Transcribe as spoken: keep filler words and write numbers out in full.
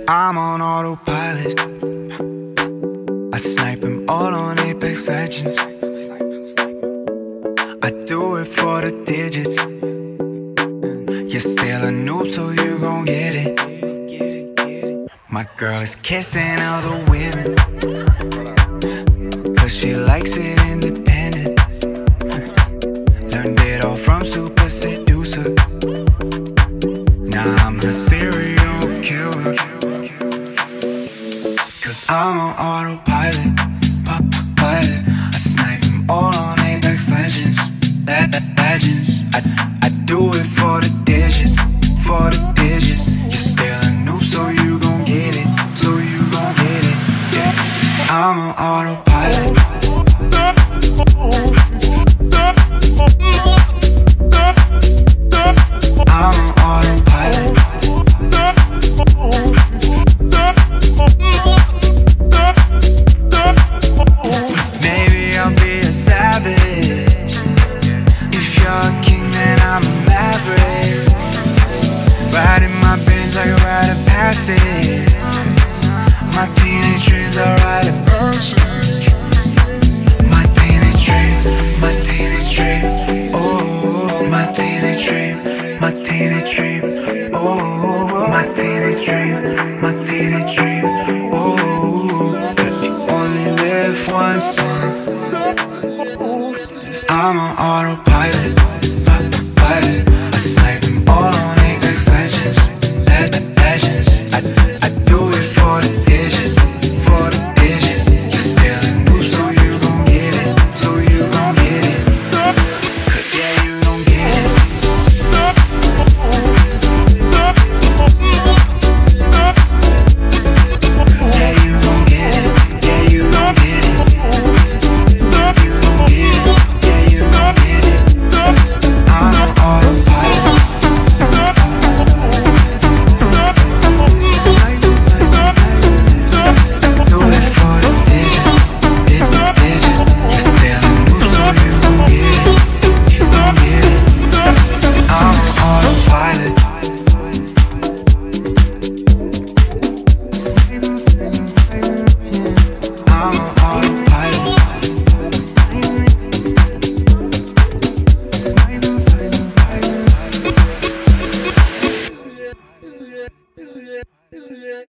I'm on autopilot. I snipe them all on Apex Legends. I do it for the digits. You're still a noob, so you gon' get it. My girl is kissing other women, cause she likes it independent. Learned it all from Super Seducer. Now I'm a serial killer, cause I'm on autopilot, pilot. I snipe them all on Apex Legends, legends. I, I do it for the digits, for the digits. You're still a noob, so you gon' get it, so you gon' get it, yeah. I'm on autopilot. I'm on autopilot. Maybe I'll be a savage. If you're a king, then I'm a maverick. Riding my Benz like a rite of passage. My teenage dreams are rite of passage. My teenage dream, my teenage dream. Oh, my teenage dream, my teenage dream. Oh, my teenage dream, my teenage dream.